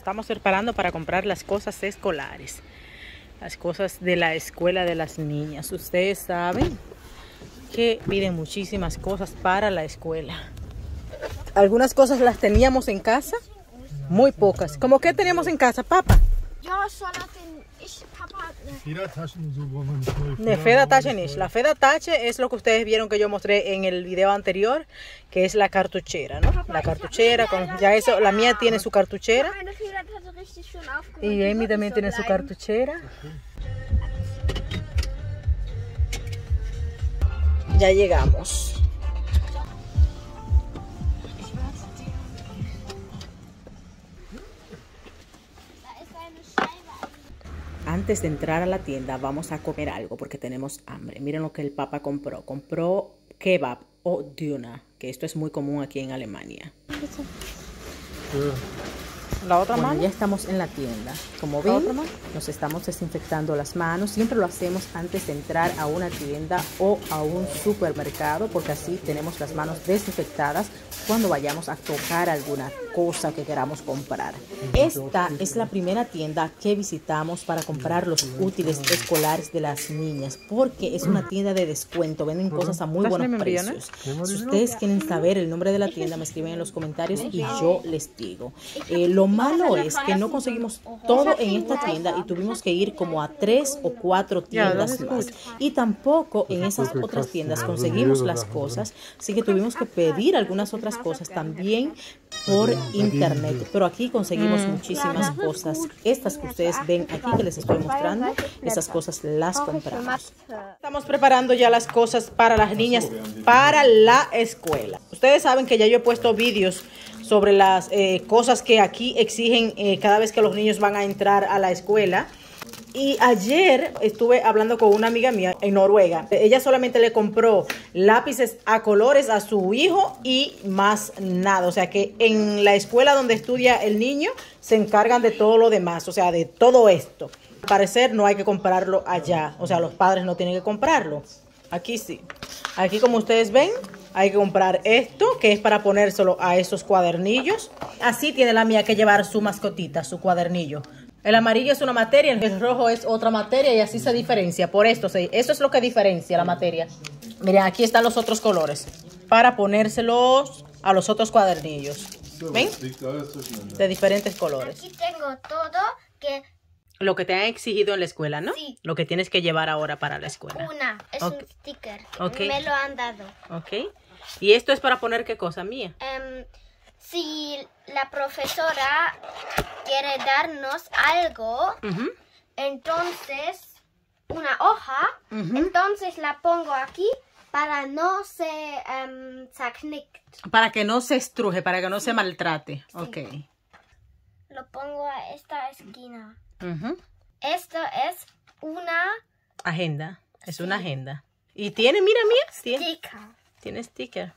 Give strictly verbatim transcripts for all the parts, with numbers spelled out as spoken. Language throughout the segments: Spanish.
estamos preparando para comprar las cosas escolares, las cosas de la escuela de las niñas. Ustedes saben que piden muchísimas cosas para la escuela. Algunas cosas las teníamos en casa, muy pocas. ¿Cómo qué teníamos en casa, papá? Yo solo ten, ich, Papa, De Feda Tache Nish. La Feda Tache es lo que ustedes vieron que yo mostré en el video anterior, que es la cartuchera, ¿no? La cartuchera, con, ya eso, la mía tiene su cartuchera. Y Amy también tiene su cartuchera. Ya llegamos. Antes de entrar a la tienda vamos a comer algo porque tenemos hambre. Miren lo que el papá compró. Compró kebab o döner, que esto es muy común aquí en Alemania. La otra bueno, mano. Ya estamos en la tienda. Como ven, nos estamos desinfectando las manos. Siempre lo hacemos antes de entrar a una tienda o a un supermercado, porque así tenemos las manos desinfectadas cuando vayamos a tocar alguna cosa que queramos comprar. Esta es la primera tienda que visitamos para comprar los útiles escolares de las niñas, porque es una tienda de descuento. Venden cosas a muy buenos precios. Si ustedes quieren saber el nombre de la tienda, me escriben en los comentarios y yo les digo. Eh, lo malo es que no conseguimos todo en esta tienda y tuvimos que ir como a tres o cuatro tiendas más. Y tampoco en esas otras tiendas conseguimos las cosas, así que tuvimos que pedir algunas otras cosas también por internet. Pero aquí conseguimos muchísimas cosas. Estas que ustedes ven aquí que les estoy mostrando, esas cosas las compramos. Estamos preparando ya las cosas para las niñas para la escuela. Ustedes saben que ya yo he puesto vídeos sobre las eh, cosas que aquí exigen eh, cada vez que los niños van a entrar a la escuela. Y ayer estuve hablando con una amiga mía en Noruega. Ella solamente le compró lápices a colores a su hijo y más nada. O sea que en la escuela donde estudia el niño se encargan de todo lo demás. O sea, de todo esto. Al parecer no hay que comprarlo allá. O sea, los padres no tienen que comprarlo. Aquí sí. Aquí, como ustedes ven, hay que comprar esto, que es para ponérselo a esos cuadernillos. Así tiene la mía que llevar su mascotita, su cuadernillo. El amarillo es una materia, el rojo es otra materia y así se diferencia. Por esto, eso es lo que diferencia la materia. Miren, aquí están los otros colores para ponérselos a los otros cuadernillos. ¿Ven? De diferentes colores. Aquí tengo todo que... Lo que te han exigido en la escuela, ¿no? Sí. Lo que tienes que llevar ahora para la escuela. Una, es okay. un sticker. Okay. Me lo han dado. Ok. ¿Y esto es para poner qué cosa, mía? Um, si la profesora quiere darnos algo, uh-huh. entonces una hoja, uh-huh. entonces la pongo aquí para no se um, zerknickt. Para que no se estruje, para que no sí. se maltrate. Sí. Ok. Lo pongo a esta esquina. Uh-huh. Esto es una agenda. Es sí. una agenda. Y tiene, mira, mira, tiene sticker. Tiene sticker.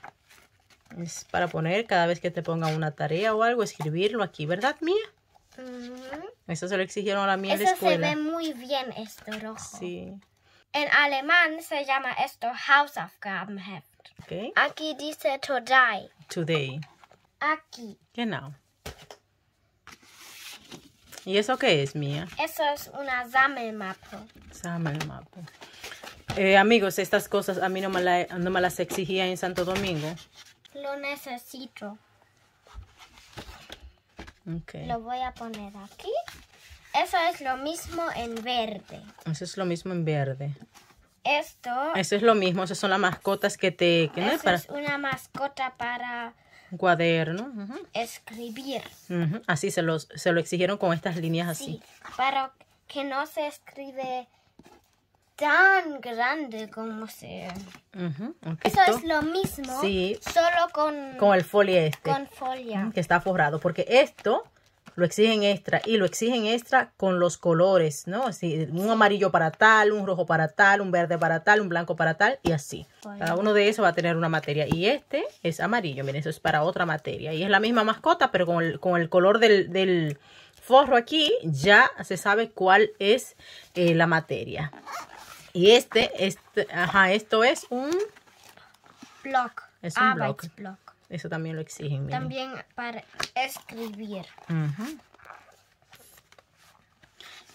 Es para poner cada vez que te pongan una tarea o algo, escribirlo aquí, ¿verdad, mía? Uh-huh. Eso se lo exigieron a la mía en la Eso escuela. se ve muy bien, esto rojo. Sí. En alemán se llama esto Hausaufgabenheft. Okay. Aquí dice today. Today. Aquí. Genau. ¿Y eso qué es, mía? Eso es una Sammelmappe. Sammelmappe. Eh, amigos, estas cosas a mí no me, la, no me las exigía en Santo Domingo. Lo necesito. Okay. Lo voy a poner aquí. Eso es lo mismo en verde. Eso es lo mismo en verde. Esto. Eso es lo mismo. Esas son las mascotas que te... Que eso no es, para... es una mascota para... Un cuaderno. Uh-huh. Escribir. Uh-huh. Así se, los, se lo exigieron con estas líneas así. Sí, para que no se escribe tan grande como se... Uh-huh. Eso es lo mismo, sí. solo con... Con el folio este. Con folia. Uh-huh. Que está forrado, porque esto lo exigen extra y lo exigen extra con los colores, ¿no? Así, un amarillo para tal, un rojo para tal, un verde para tal, un blanco para tal y así. Folia. Cada uno de esos va a tener una materia y este es amarillo, miren, eso es para otra materia. Y es la misma mascota, pero con el, con el color del... del forro aquí ya se sabe cuál es eh, la materia. Y este, este, ajá, esto es un block. Es un block. block. Eso también lo exigen. Miren. También para escribir. Uh-huh.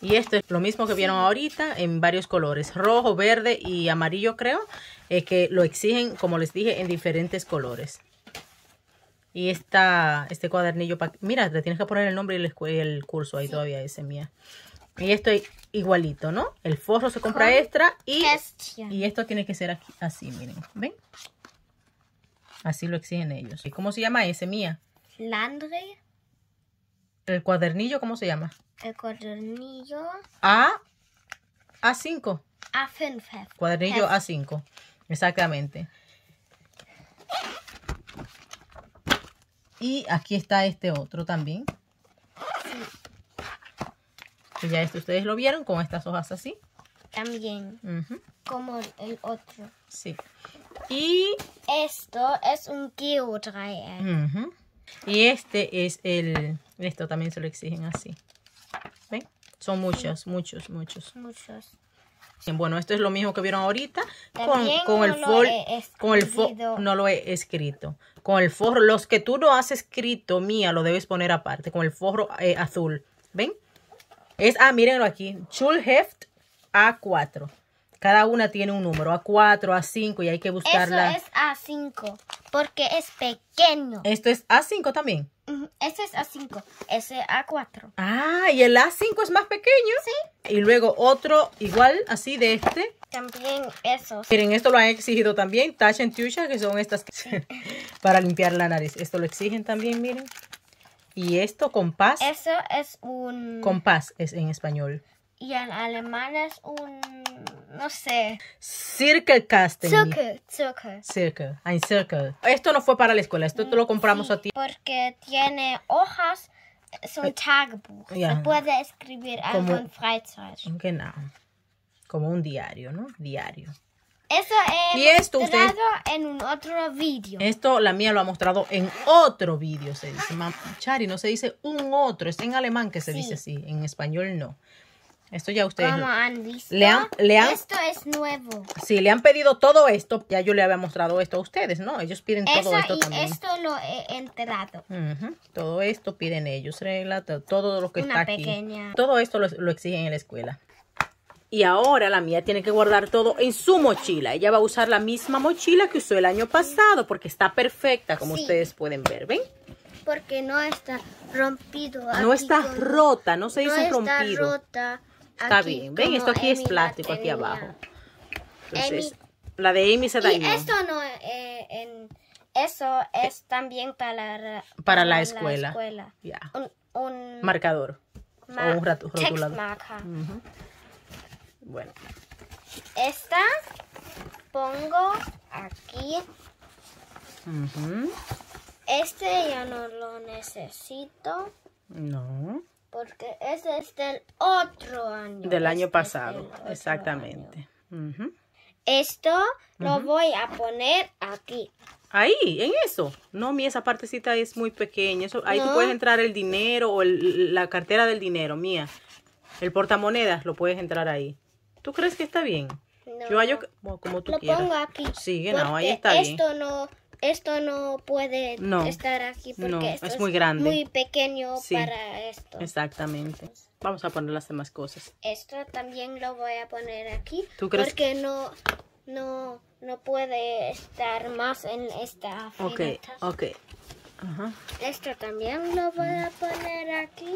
Y esto es lo mismo que vieron ahorita en varios colores, rojo, verde y amarillo creo, eh, que lo exigen, como les dije, en diferentes colores. Y esta, este cuadernillo, pa, mira, le tienes que poner el nombre y el, el curso ahí sí. Todavía ese mía. Y esto es igualito, ¿no? El forro se compra Con extra y, y esto tiene que ser aquí, así, miren, ¿ven? Así lo exigen ellos. ¿Y cómo se llama ese, mía? Landry. ¿El cuadernillo cómo se llama? El cuadernillo. A, A5. A cinco. Cuadernillo A cinco, exactamente. Y aquí está este otro también. Sí. Y ya esto ustedes lo vieron con estas hojas así. También. Uh-huh. Como el otro. Sí. Y esto es un geodreieck. Uh-huh. Y este es el... Esto también se lo exigen así. ¿Ven? Son muchos, muchos, muchos. Muchos. Bueno, esto es lo mismo que vieron ahorita. Con, con no el forro. Con el forro. No lo he escrito. Con el forro. Los que tú no has escrito, mía, lo debes poner aparte. Con el forro eh, azul. ¿Ven? Es, ah, mírenlo aquí. Schulheft A cuatro. Cada una tiene un número. A cuatro, A cinco y hay que buscarla. Eso es A cinco. Porque es pequeño. Esto es A cinco también. Uh-huh. Este es A cinco. Ese es A cuatro. Ah, y el A cinco es más pequeño. Sí. Y luego otro igual, así de este. También esos. Miren, esto lo han exigido también. Taschen Tücher, que son estas sí. Para limpiar la nariz. Esto lo exigen también, miren. Y esto, compás. Eso es un... Compás es en español. Y en alemán es un... No sé. Cirkelkasten. Circle. Circle. Circle. Ein Circle. Esto no fue para la escuela. Esto te lo compramos sí, a ti. Porque tiene hojas. Es un Tagebuch. Ja. Se puede escribir algo Como, en Freizeit. Genau. Como un diario, ¿no? Diario. Eso es y esto mostrado usted, en un otro vídeo. Esto la mía lo ha mostrado en otro vídeo, se dice. Chari, no se dice un otro. Es en alemán que se sí. dice así. En español no. Esto ya ustedes ¿Cómo han visto? Le han, le han, esto es nuevo. Sí, le han pedido todo esto. Ya yo le había mostrado esto a ustedes, ¿no? Ellos piden Eso todo esto y también. Esto lo he enterado. Uh-huh. Todo esto piden ellos. Regla, todo lo que Una está pequeña. aquí. Todo esto lo, lo exigen en la escuela. Y ahora la mía tiene que guardar todo en su mochila. Ella va a usar la misma mochila que usó el año pasado porque está perfecta, como sí. ustedes pueden ver. ¿Ven? Porque no está rompido. No está con... rota, no se dice no rompido. Está rota. Está aquí, bien. Ven, esto aquí Amy es plástico, aquí tenía. abajo. Entonces, Amy. la de Amy se dañó. Y esto no, eh, en, eso es eh, también para, para, para la escuela. La escuela. Yeah. Un, un marcador. Ma o un rotulador. Uh-huh. Bueno. Esta pongo aquí. Uh-huh. Este ya no lo necesito. No. Porque ese es del otro año. Del año este pasado, exactamente. Uh-huh. Esto uh-huh. lo voy a poner aquí. Ahí, en eso. No, mi esa partecita es muy pequeña. Eso, ahí no. tú puedes entrar el dinero o el, la cartera del dinero, mía. El portamonedas lo puedes entrar ahí. ¿Tú crees que está bien? No. Yo hallo bueno, como tú lo quieras. Lo pongo aquí. Sí, no, ahí está esto bien. No, esto no puede no. estar aquí porque no, esto es muy grande. Muy pequeño sí, para esto. Exactamente. Vamos a poner las demás cosas. Esto también lo voy a poner aquí. ¿Tú crees? Porque no, no, no puede estar más en esta Ok, taza. ok. Ajá. Esto también lo voy a poner aquí.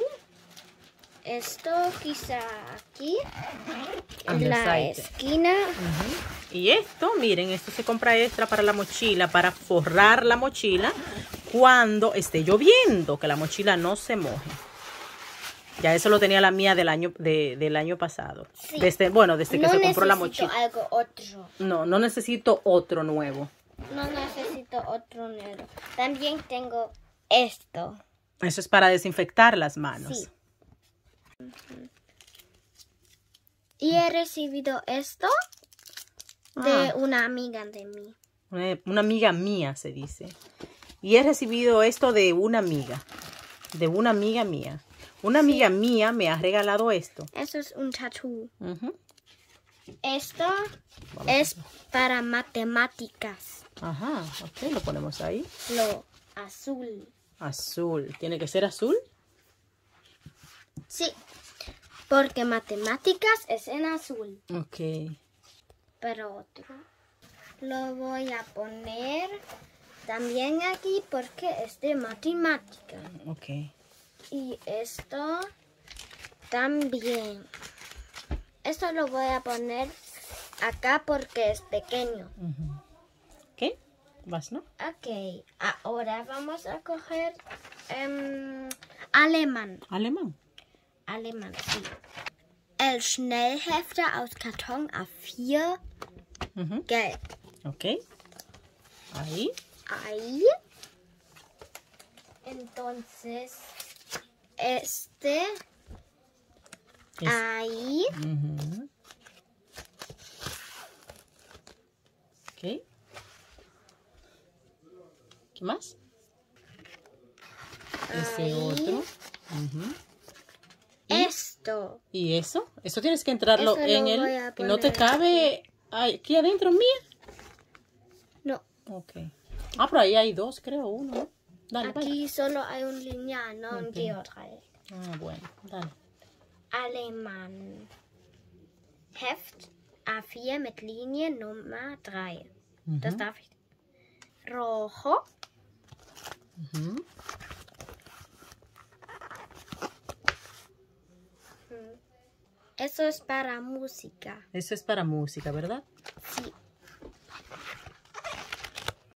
Esto quizá aquí. En la side. esquina. Uh-huh. Y esto, miren, esto se compra extra para la mochila, para forrar la mochila cuando esté lloviendo, que la mochila no se moje. Ya eso lo tenía la mía del año de, del año pasado. Sí. Desde, bueno, desde que no se compró la mochila. algo otro. No, no necesito otro nuevo. No necesito otro nuevo. También tengo esto. Eso es para desinfectar las manos. Sí. Uh-huh. Y he recibido esto de ah. una amiga de mí. Una, una amiga mía se dice. Y he recibido esto de una amiga. De una amiga mía. Una amiga sí. mía me ha regalado esto. Eso es un tatú. Uh-huh. Esto Vamos es para matemáticas. Ajá, ok, lo ponemos ahí. Lo azul. Azul. ¿Tiene que ser azul? Sí. Porque matemáticas es en azul. Ok. Pero otro lo voy a poner también aquí porque es de matemática. Ok. Y esto también. Esto lo voy a poner acá porque es pequeño. Uh-huh. ¿Qué? ¿Vas, no? Ok, ahora vamos a coger um, alemán. Alemán. Alemán, sí. El Schnellhefter aus Karton A vier, Uh-huh. gelb. Ok. Ahí. Ahí. Entonces, este. Es... Ahí. Uh-huh. Ok. ¿Qué más? Ese Ahí. otro. Uh-huh. Esto. ¿Y eso? Eso tienes que entrarlo Eso en lo el... voy a ¿Y no te poner cabe aquí adentro, mía? No. Ok. Ah, pero ahí hay dos, creo, uno, ¿no? Dale, Aquí vaya. solo hay un lineal, no un Ok. Geodreieck. Ah, bueno, dale. Alemán. Heft A vier mit Linie Nummer drei. Uh-huh. Das darf ich. Rojo. Uh-huh. Eso es para música. Eso es para música, ¿verdad? Sí.